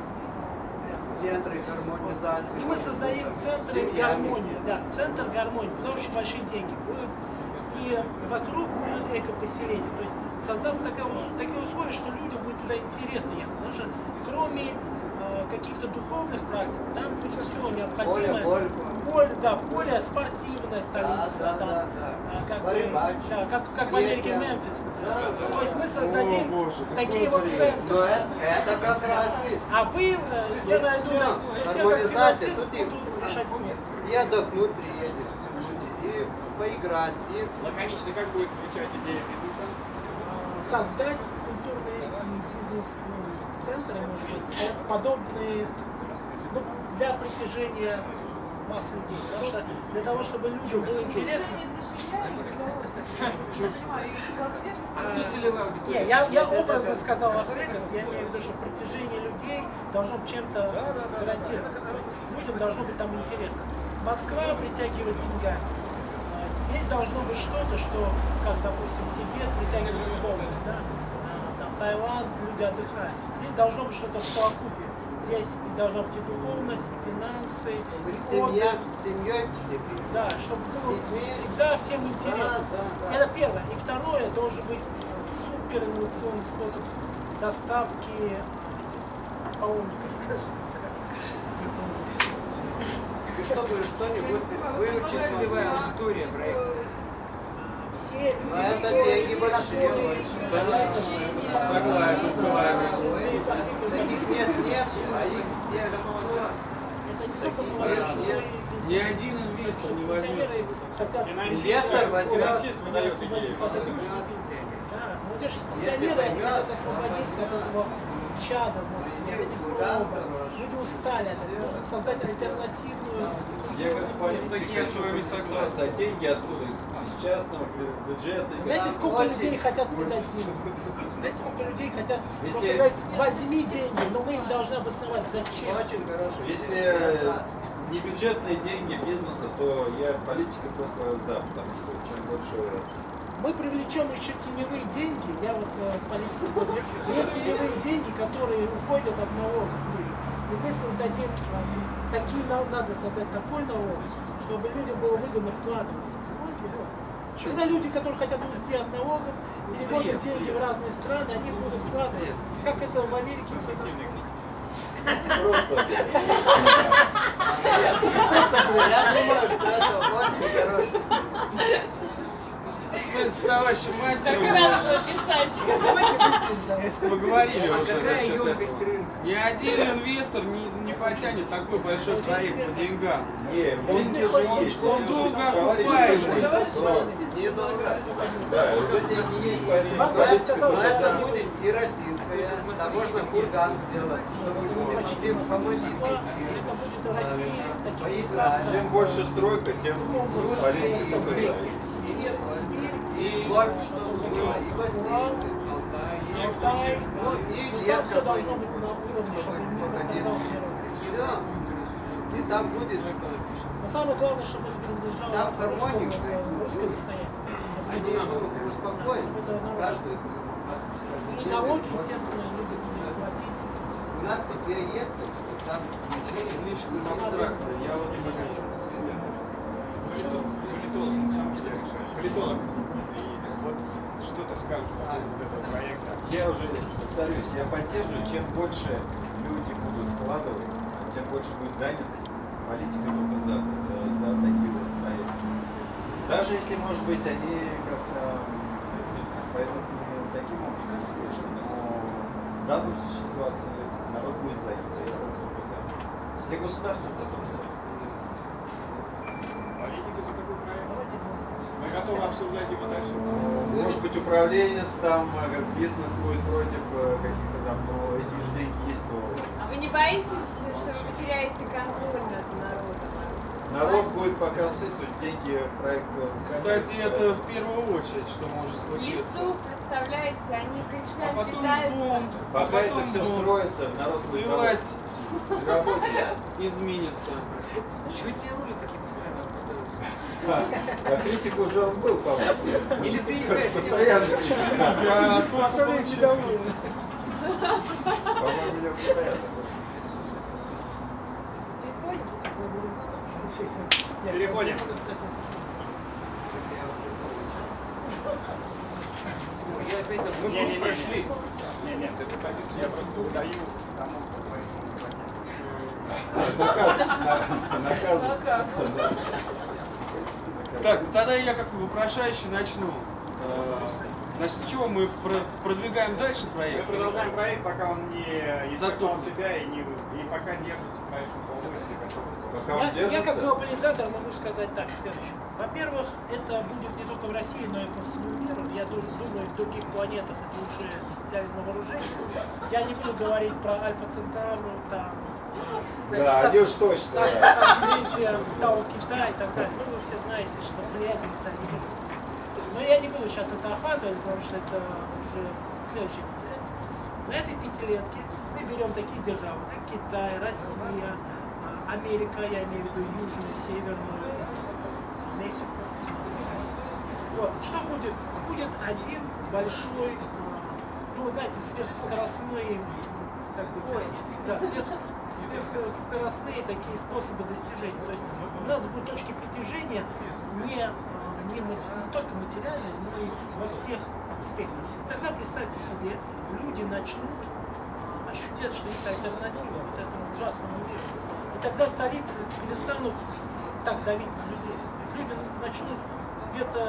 Центры гармонизации. И мы создадим центры Семьями. гармонии, да, центр гармонии, потому что очень большие деньги будут. И вокруг будут эко-поселения. То есть создастся такая, ус- такие условия, что людям будет туда интересно ехать. Потому что кроме э, каких-то духовных практик, там будет все необходимое. Поле, гольфа. Поле, да, поле, спортивная столица, Да, да, там, да, да. а, как, бы, Борьба. да, как, как в Америке Ветер. Мемфис. Да, да. То есть мы создадим О, Боже, какой такие вот бред. центры. Но это, это как раз и- А вы, э, я Тут найду, всё, я как гармонизация, финансист тут и- буду решать вопрос. и отдохнуть приедешь, и поиграть, и лаконично, как будет звучать идея бизнеса? Создать культурные и бизнес-центры, может быть, подобные, ну, для притяжения массы людей. Потому что для того, чтобы людям было интересно. Кто целевая аудитория? Не, я, я образно сказал Лас-Вегас, я имею в виду, что притяжение людей должно быть чем-то гарантировано. То есть людям должно быть там интересно. Москва притягивает деньгами. А здесь должно быть что-то, что, как, допустим, Тибет притягивает духовность, да? А, там, Таиланд, люди отдыхают. Здесь должно быть что-то в совокупе. Здесь и должна быть и духовность, и финансы, и семья, отдых. с семьей к себе. Да, чтобы было Детьми. всегда всем интересно. Да, да, да. Это первое. И второе, должен быть супер инновационный способ доставки этих паломников, скажем так. И чтобы что-нибудь выучить. Целевая аудитория проекта. Все те Но люди, это которые, деньги большие. которые Согласен с вами. Таких мест нет, а их все это не только таких молодежь, мест но нет. и Ни один инвестор не возьмет. пенсионеры хотят Инвестор возьмет. Финансист выдает идею. освободиться от этого. Да, молодежь и Если пенсионеры они поймет, хотят освободиться от этого чада в Москве, от этих Кургант пробок. хорош. Люди устали от этого. Нужно создать альтернативную. Я как политик Такие хочу с вами поинтересоваться, а деньги откуда? Из из частного бю- бюджета? Знаете, Да, сколько очень. людей хотят придать деньги? Знаете, сколько людей хотят Если- просто говорить, возьми деньги, но мы им должны обосновать, зачем. Очень хорошо. Если не бюджетные деньги бизнеса, то я политика только за, потому что чем больше... Мы привлечем еще теневые деньги, я вот э, с политикой говорю, есть теневые деньги, которые уходят от налогов в мире. И мы создадим, э, такие, на- надо создать такой налог, чтобы людям было выгодно вкладывать. Понимаете, вот. Когда люди, которые хотят уйти от налогов, переводят деньги в разные страны, они будут вкладывать. Как это в Америке произошло? Просто... Я думаю, что это очень хорошо. Мы с товарищем Так и мастером надо было писать. Давайте выпьем за это. поговорили А уже какая насчет емкость этого. рынка? Ни один инвестор не, не потянет такой большой проект по деньгам. Не, деньги уже есть. Он Если долго товарищ окупаемый. говорит, Недолго. да, уже деньги есть, поэтому Вам Но политика это, но только это за. будет и российская, там можно курган сделать, чтобы люди могли помолиться. Это будет Россия, такие Поиграть. Чем больше стройка, тем политика выиграет. И не только. И гольф, чтобы было, и бассейн. И Алтай. Ну, и Там лес все должно какой-нибудь, быть на уровне, чтобы чтобы не походить. пострадал природа. Все. И там будет Но самое главное, чтобы это принадлежало Там русскому, гармонию э, найдут. русской достоянию. они ну, успокоят каждую. И налоги, естественно, люди будут платить. У нас тут есть, там ничего не Слишком абстрактно. Я вот не понимаю. Политолог. Вот что-то скажет по поводу этого проекта. Я уже повторюсь, я поддерживаю, чем больше люди будут вкладывать, тем больше будет занятость. Политика только за, за такие вот проекты. Даже если, может быть, они как-то пойдут не таким образом успешно, но в данной ситуации народ будет занят. Я только за. Для государства это тоже занято. Политика за такой проект. Давайте голосовать. Мы готовы обсуждать его дальше. Может быть, управленец там, э, как бизнес будет против э, каких-то там, но если уже деньги есть, то А вы не боитесь, что вы потеряете контроль над народом? народ будет пока сыт, то деньги проект. э, Кстати, кончится. это в первую очередь, что может случиться. Лесу, представляете, они А кричат, потом питаются. бунт, а Пока это потом все бунт, строится, народ и будет власть работать. изменится. Чего тебе роли такие постоянно попадаются? А критик уже он был, по-моему. Или ты играешь? Постоянно. Я только получил. По-моему, я постоянно. Переходим. Я за это мы Не, не, не, прошли. Нет, нет, эту позицию я просто выдаю тому, кто поэтому Наказывать. Так, тогда я как вопрошающий начну. Э, Значит, с чего мы про- продвигаем дальше Мы проект? продолжаем проект, пока он не Зато- исчерпал себя и, не, и пока держится в большом полусе. Пока он Я, я как держится. глобализатор могу сказать так, следующее. Во-первых, это будет не только в России, но и по всему миру. Я ду- думаю, в других планетах это уже взяли на вооружение. Я не буду говорить про Альфа Центавру, там, Да, со- они уж точно. со- да. со созвездием Тау Китай и так далее. Ну, вы все знаете, что Плеядинцы, они тоже. Но я не буду сейчас это охватывать, потому что это уже следующая пятилетка. На этой пятилетке мы берем такие державы, как Китай, Россия, а, Америка, я имею в виду Южную, Северную, Мексику. Вот. Что будет? Будет один большой, а, ну, вы знаете, сверхскоростной, как бы, да, сверх, сверхскоростные такие способы достижения. То есть у нас будут точки притяжения не, а, не, мати- не только материальные, но и во всех аспектах. И тогда представьте себе, люди начнут а, ощутить, что есть альтернатива вот этому ужасному миру. И тогда столицы перестанут так давить на людей. То есть люди начнут где-то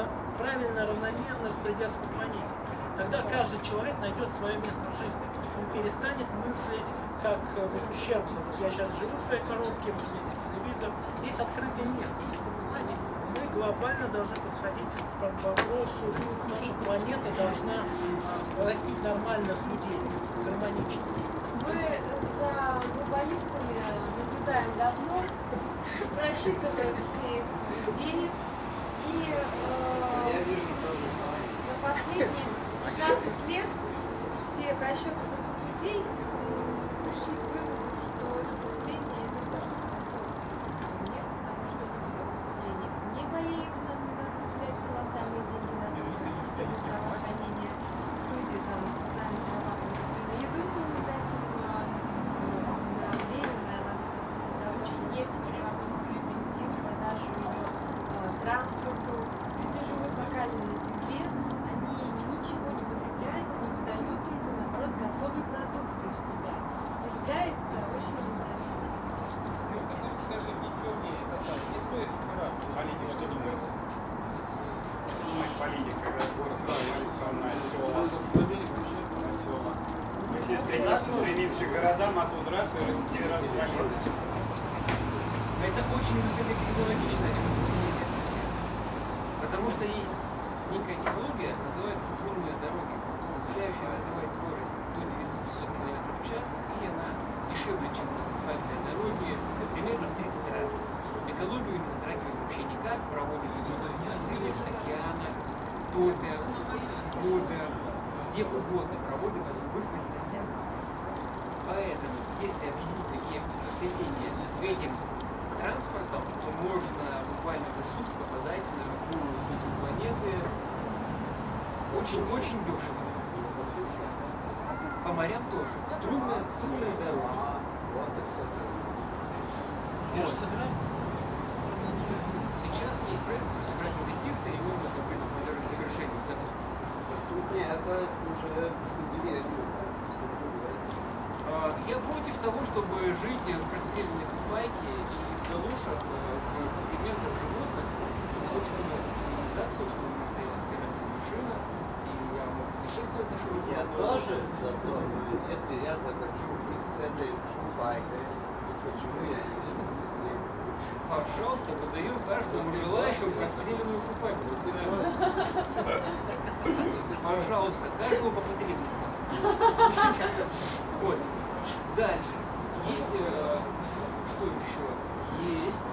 правильно, равномерно распределяться по планете. Тогда каждый человек найдет свое место в жизни. Он перестанет мыслить как вот, ущербно. Вот я сейчас живу в своей коробке, вот у меня здесь телевизор. Есть открытый мир. Понимаете? Мы глобально должны подходить к вопросу, наша планета должна растить нормальных людей, гармонично. Мы за глобалистами наблюдаем давно, просчитываем все их идеи и э, Я вижу тоже. за последние пятнадцать лет все расчеты самих людей пришли к выводу, что это поселение это то, что способно спасти мир, потому что поселение не болеет, нам не надо выделять колоссальные деньги на систему здравоохранения. Люди там сами зарабатывают себе на еду, не дать им на время, на очень нефть, переработку ее, бензин, продажу ее, транспорту. Люди живут локально на земле, они ничего не потребляют, не выдают только, наоборот, готовый продукт из себя. Что является очень удобным. Скажи, ничего мне это самое, не стоит опираться. Политик что думает? Что думает политик, когда город развалится на села? На села. Мы все стремимся, стремимся к городам, а тут раз и развалилось. Это очень высокотехнологичное поселение, друзья. Потому что есть некая технология, называется струнные дороги, позволяющая развивать скорость до девятисот километров в час, и она дешевле, чем у нас асфальтные дороги, примерно в тридцать раз. Экологию не затрагивает вообще никак, проводится в любой пустынях, океанах, топях, водах, где угодно проводится в любых местностях. Поэтому, если объединить такие поселения этим транспортом, то можно буквально за сутки попадать на любую точку планеты очень-очень дешево. По морям тоже. Струнные, струнные дороги. Вот и все. Что сыграем? Сейчас есть проект, который собирает инвестиции, и его нужно принять завершение запуска. Не, это уже деревья. Я против того, чтобы жить в простреленной фуфайке и в галошах, в экспериментах животных, чтобы, собственно, за цивилизацию, чтобы у нас стояла стиральная машина, и я мог путешествовать на широкую Я тоже за то, но если я захочу быть с этой фуфайкой, почему я не сделаю? Пожалуйста, выдаем каждому желающему простреленную фуфайку специально. Пожалуйста, каждому по потребностям. Вот. Дальше. Есть, э, что еще? Есть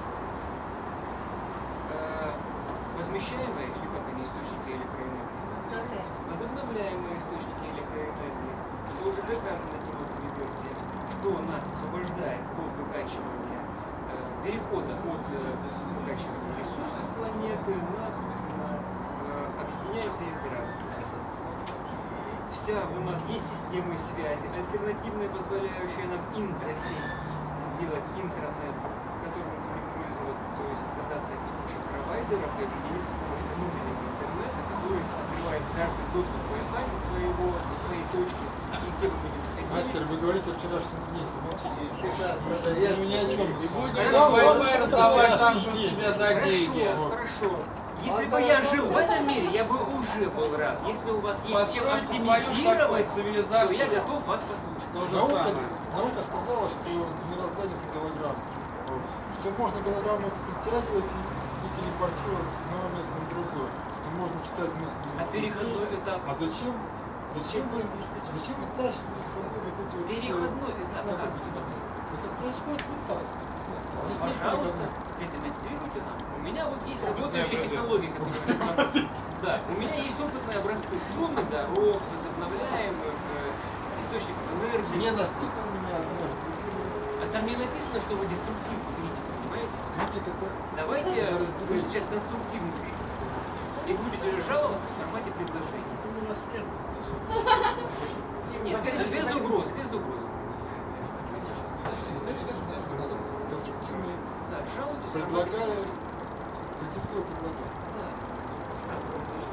э, возмещаемые, или как они, источники электроэнергии. Возобновляемые источники электроэнергии, что уже доказано пилотными версиями, что нас освобождает от выкачивания, э, перехода от э, выкачивания ресурсов планеты на, собственно, э, объединяемся и здравствуем. Вся у нас есть системы связи, альтернативные, позволяющие нам интрасеть сделать интранет, которым мы будем пользоваться, то есть отказаться от текущих провайдеров и объединиться с помощью внутреннего интернета, который открывает каждый доступ к Wi-Fi из своего, из своей точки, и где бы мы ни находились. Мастер, вы говорите о вчерашнем дне, замолчите. Ну, ни о чем. И будем Хорошо, Wi-Fi раздавать вчерашний также у день. себя за деньги. Хорошо, хорошо. Если бы я жил в этом мире, я бы уже был рад. Если у вас есть чем Постройте свою оптимизировать, такую то цивилизацию. я готов вас послушать. То же Наука, самое. наука сказала, что мироздание это голограмма. Что можно голограмму притягивать и, и телепортировать с одного места на другое. Что можно читать мысли. А переходной этап? А зачем? Зачем вы, зачем вы тащите за собой вот эти вот... Переходной этап, вот как? эти- Это происходит вот так. Здесь нет Пожалуйста, переходной. продемонстрируйте нам. У меня вот есть работающие технологии, которые я смотрю. Да, у меня есть опытные образцы струнных дорог, возобновляемых э, источников энергии. Не настигла меня однажды. А там не написано, что вы деструктивный критик, понимаете? Критик это... Давайте это вы разделение. сейчас конструктивный критик. И будете жаловаться в формате предложений. Это не вас сверху. Нет, без, без угроз, без угроз. Конструктивный. Да, жалуйтесь в формате Предлагаю... Критикую, предлагаю. Да, сразу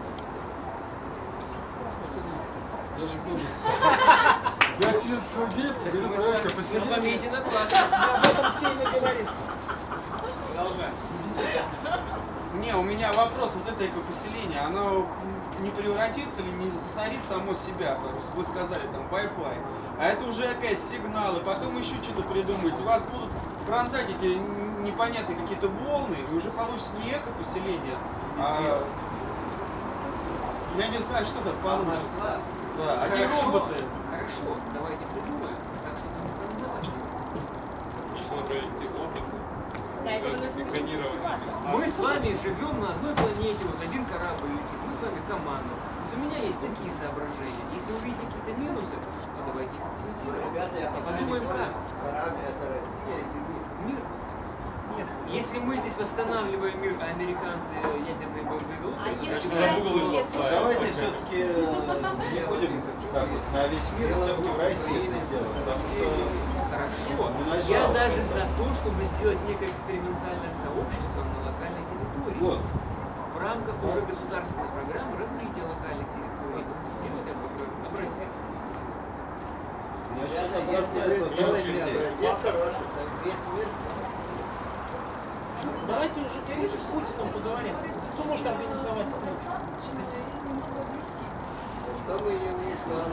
предложение. Я же был. Я сидел целый день, говорю Мы про с вами- это мы с вами поселение. единоклассно. Об этом все и говорит. Продолжаем. Не, у меня вопрос, вот это экопоселение, оно не превратится ли, не засорит само себя, как вы сказали, там, Wi-Fi, а это уже опять сигналы, потом еще что-то придумаете, вас будут пронзать эти непонятные какие-то волны, и уже получится не экопоселение, а я не знаю, что так получится. Да, они роботы. Хорошо, давайте придумаем, так что не пронзать. Нужно провести опыт. Да, это нужно Мы с вами живем на одной планете, вот один корабль летит, мы с вами команда. Вот у меня есть такие соображения. Если увидите какие-то минусы, то давайте их оптимизируем. Ребята, я И пока не подумаем, понял, как. корабль это Россия или мир? Мир. Если мы здесь восстанавливаем мир, а американцы ядерные бомбы ведут, А то если значит, Россия, Давайте все-таки не будем как вот, на весь мир, все-таки в России это сделаем, потому что Хорошо. Ну, начало. Я даже за то, чтобы сделать некое экспериментальное сообщество на локальной территории. Вот. В рамках уже государственной программы развития локальных территорий. Сделать образец. Насчет Ребята, образца если это вы сделаете хорошая идея. образец хороший, то весь мир. Давайте уже Путин, с Путиным поговорим. Кто может организовать встречу? Что вы не услышали?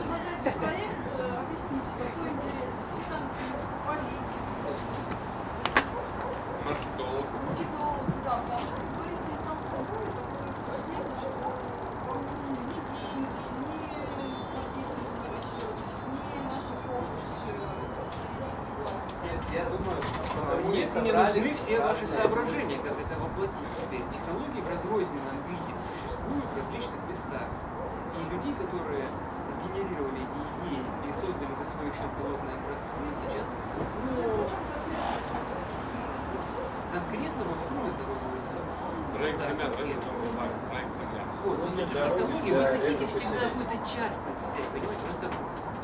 Маркетолог. Да, потому что говорите сам с собой, такое впечатление, что вам нужны ни деньги, ни маркетинговый расчет, ни наша помощь представителям власти. Нет, я думаю, потому и Нет, мне собрались нужны все ваши разные соображения, как это воплотить теперь. Технологии в разрозненном виде существуют в различных местах. И людей, которые сгенерировали эти идеи и создали за свой счет пилотные образцы, сейчас ну, конкретно вот строят дорогу. Проект Да, «Земля», конкретно. проект «Земля». Вот, вот эту дороги технологию вы для хотите экопоселения. всегда какую-то частность взять, понимаете? У нас как...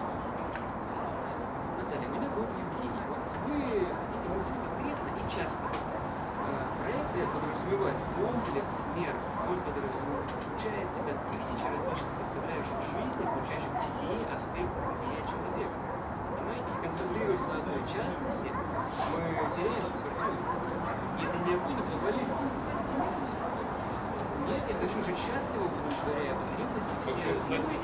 Наталья, меня зовут Евгений. Вот вы хотите мыслить конкретно и часто. А, Проект этот подразумевает комплекс мер, он подразумевает, включает в себя тысячи различных составляющих жизни, включающих все аспекты бытия человека. Понимаете? И концентрируясь на одной частности, мы теряем всю картину. И это необходимо позволить. Нет, я хочу жить счастливо, удовлетворяя потребности всех.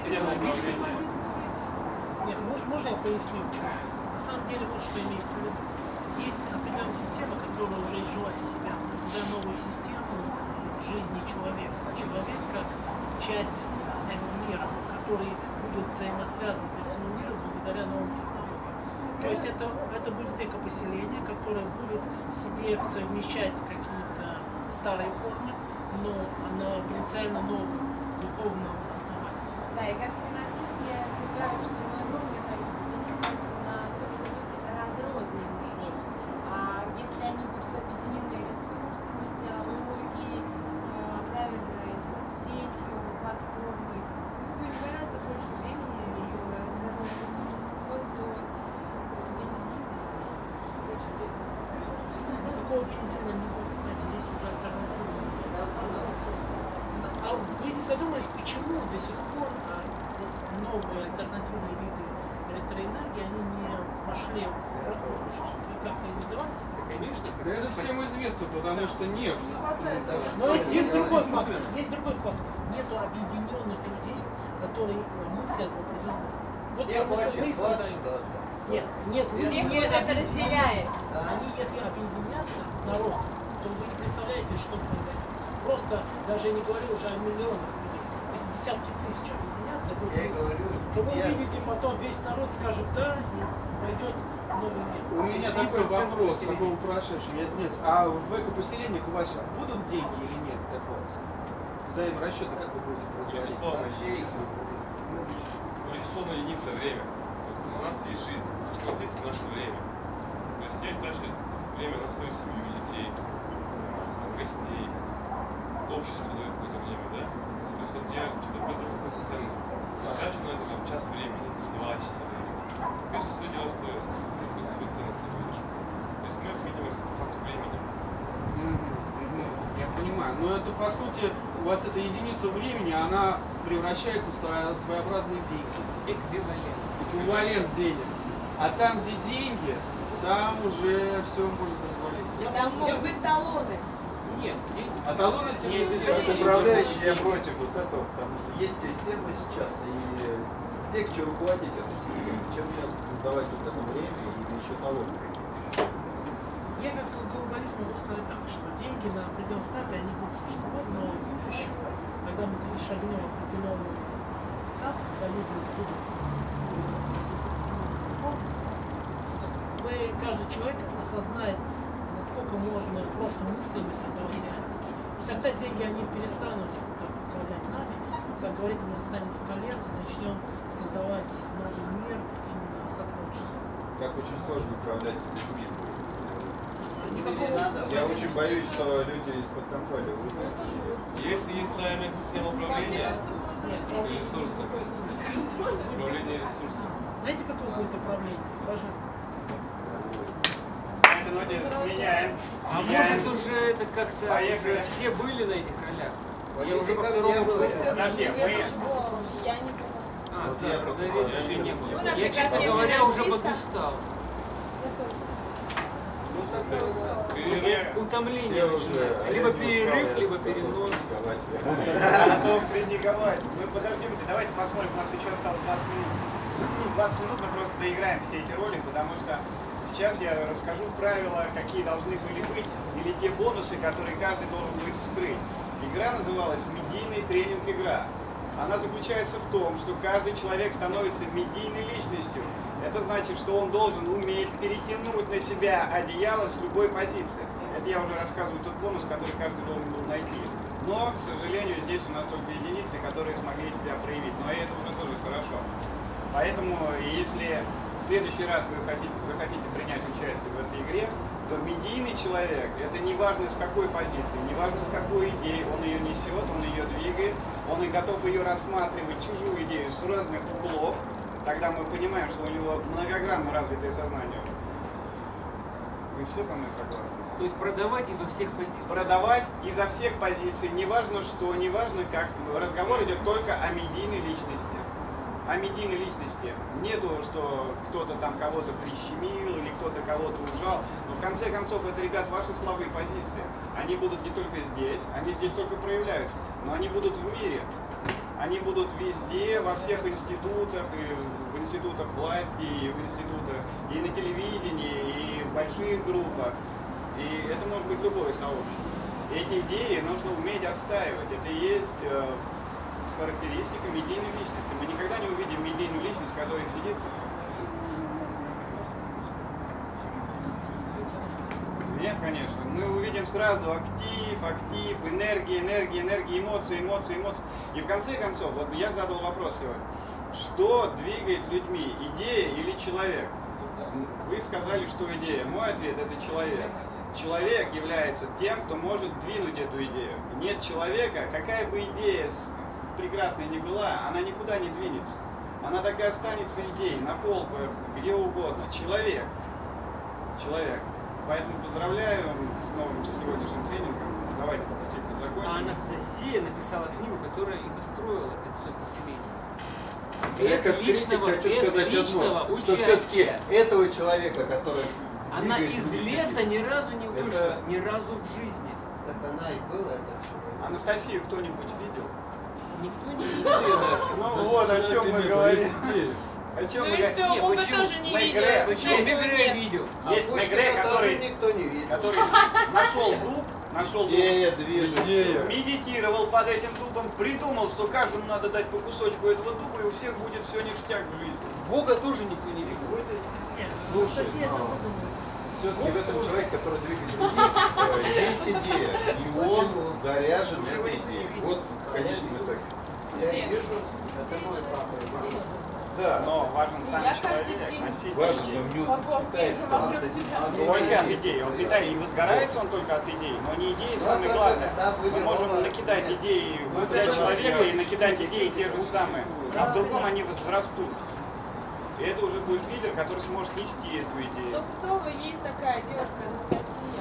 Нет, мож- можно я поясню? На самом деле вот что имеется в виду. Есть определенная система, которая уже изжила себя. Мы создаем новую систему жизни человека. Человек как часть этого мира, который будет взаимосвязан по всему миру благодаря новым технологиям. То есть это, это будет экопоселение, которое будет в себе совмещать какие-то старые формы, но на принципиально новом духовном основании. Да, и как финансист я заявляю, что мы огромное количество денег тратим на то, что люди разрозненные. А если они будут объединены ресурсами, диалоги, э, правильной соцсетью, платформой, то будет гораздо больше времени и готовых ресурсов, вплоть до бензина. Никакого бензина не будет, знаете, есть уже альтернатива. А вы не задумались, почему до сих пор а, вот новые альтернативные виды электроэнергии, они не пошли в проход? Вы как-то не задавались? Конечно. Да это всем известно, потому что нефть. Но есть, есть другой фактор. Есть другой фактор. Нету объединенных людей, которые мыслят в определенном. Вот Все что мы хочет, мы вот создаем. что-то. Нет, нет, Всех не вот это объединенные. разделяет. Они, если объединятся, народ, то вы не представляете, что произойдет. Просто, даже я не говорю уже о миллионах людей, если десятки тысяч объединятся, будут Я и мысли, говорю, то вы я- увидите потом весь народ скажет да, и пойдет новый мир. У меня три такой процента вопрос, населения. какого прошедшего, я извиняюсь. А в экопоселениях ваших будут деньги или нет? Как вот? Взаиморасчеты как вы будете проводить? Безусловно, Вообще их не будет. безусловно, единица время. У нас есть жизнь. У нас есть наше время. То есть есть дальше время на свою семью, детей, гостей. Общество дает какое-то время, да? То есть вот я что-то предложу какую ценность. Трачу на это там час времени, два часа времени. Каждый свое дело свое. Какую-то свою ценность приводишь. То есть мы обмениваемся по факту времени. Мгм, мгм. Я понимаю. Но это по сути, у вас эта единица времени, она превращается в своя- своеобразные деньги. Эквивалент. Эквивалент денег. А там, где деньги, там уже все может позволить. Я Там вам- могут я- быть талоны. Нет, деньги. А талоны не как управляющий, я против вот этого, потому что есть система сейчас, и легче руководить этой системой, чем сейчас создавать вот это время и еще талоны какие-то. Я как глобалист могу сказать так, что деньги на определенном этапе, они будут существовать, но в будущем, когда мы перешагнем определенный этап, когда люди будут полностью, вы, каждый человек осознает, насколько можно просто мыслями создавать реальность. И тогда деньги, они перестанут так управлять нами. Как говорится, мы встанем с колен и начнем создавать новый мир именно сотрудничество. Как очень сложно управлять людьми. Никакого... Я очень боюсь, что люди из-под контроля выйдут. Если есть правильная система управления ресурсами, управление ресурсами. Знаете, какое будет управление? Божественно. Меняем. А Меняем. может уже это как-то уже все были на этих ролях? Я уже по второму кругу. Подожди, мы... Я не была. А, да, тогда видишь, и не было. Я, честно говоря, уже подустал. Утомление начинается. Либо перерыв, либо перенос. Готов критиковать. Мы подождемте, давайте посмотрим, у нас еще осталось двадцать минут. двадцать минут мы просто доиграем все эти роли, потому что сейчас я расскажу правила, какие должны были быть, или те бонусы, которые каждый должен будет вскрыть. Игра называлась «Медийный тренинг-игра». Она заключается в том, что каждый человек становится медийной личностью. Это значит, что он должен уметь перетянуть на себя одеяло с любой позиции. Это я уже рассказываю тот бонус, который каждый должен был найти. Но, к сожалению, здесь у нас только единицы, которые смогли себя проявить. Но и это уже тоже хорошо. Поэтому, если в следующий раз вы хотите, захотите принять участие в этой игре, то медийный человек, это не важно с какой позиции, не важно с какой идеей, он ее несет, он ее двигает, он и готов ее рассматривать, чужую идею, с разных углов. Тогда мы понимаем, что у него многогранно развитое сознание. Вы все со мной согласны? То есть продавать и во всех позициях? Продавать изо всех позиций, не важно что, не важно как. Разговор идет только о медийной личности. О медийной личности. Нету, что кто-то там кого-то прищемил или кто-то кого-то ужал. Но в конце концов, это, ребят, ваши слабые позиции. Они будут не только здесь, они здесь только проявляются, но они будут в мире. Они будут везде, во всех институтах, и в институтах власти, и в институтах, и на телевидении, и в больших группах. И это может быть любое сообщество. И эти идеи нужно уметь отстаивать. Это и есть э, характеристика медийной личности. Мы никогда не увидим медийную личность, которая сидит. Нет, конечно. Мы увидим сразу актив, актив, энергия, энергия, энергия, эмоции, эмоции, эмоции. И в конце концов, вот я задал вопрос сегодня. Что двигает людьми, идея или человек? Вы сказали, что идея. Мой ответ – это человек. Человек является тем, кто может двинуть эту идею. Нет человека, какая бы идея прекрасная ни была, она никуда не двинется. Она так и останется идеей, на полках, где угодно. Человек. Человек. Поэтому поздравляю с новым сегодняшним тренингом. Давайте постепенно закончим. А Анастасия написала книгу, которая и построила пятьсот поселений. Я Без как критик личного, хочу без сказать личного одно, что все-таки участия. этого человека, который Она двигает из людей, леса ни разу не это- вышла, ни разу в жизни. Так она и была, это Анастасию кто-нибудь видел? Никто не видел даже. Ну вот о чем мы говорим. О чем Ну мы и что, говорим? Бога почему? тоже не видел. Мегре. Почему Есть Мегре нет. видел? А Есть Пушкина Мегре, тоже который, никто не видел. который нашел дуб, нашел дуб, Идея движет. медитировал под этим дубом, придумал, что каждому надо дать по кусочку этого дуба, и у всех будет все ништяк в жизни. Бога тоже никто не видел. Нет, Слушай, Анастасия это а, выдумала. все-таки в этом человек, который двигает других, э, есть идея, и он заряжен этой идеей. Вот в конечном итоге. Я вижу, это мой папа. Да, Но важен сам Я человек, каждый день носитель важно, идеи. в нем Могу питается. обвести вокруг себя. Только от идей. Он питает, и возгорается он только от идей, но не идеи самое главное. Мы можем накидать идеи, вот взять человека и накидать идеи те же самые. А в другом они возрастут. И это уже будет лидер, который сможет нести эту идею. Стопудово есть такая девушка Анастасия.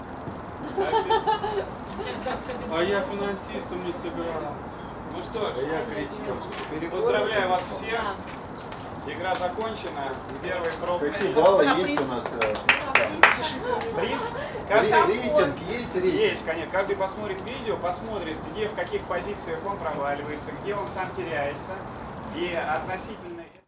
Я, кстати, с этим А я финансистом не сыграл. Ну что ж, А я критиком. поздравляю вас всех. Игра закончена. Первый пробный. Какие баллы есть у нас? э, там? Приз? Ре- Каждый, Рейтинг есть рейтинг? есть, конечно. Каждый посмотрит видео, посмотрит, где, в каких позициях он проваливается, где он сам теряется. И относительно...